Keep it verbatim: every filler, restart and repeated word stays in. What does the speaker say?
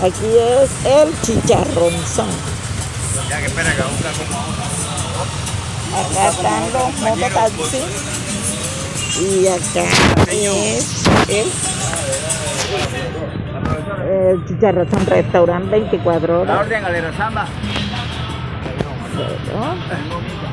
Aquí es el chicharronzón. Ya que espera que busca como. Acá están los mototaxis. Y acá es el, el chicharrón restaurante veinticuatro La horas. orden, galera, samba. Bueno.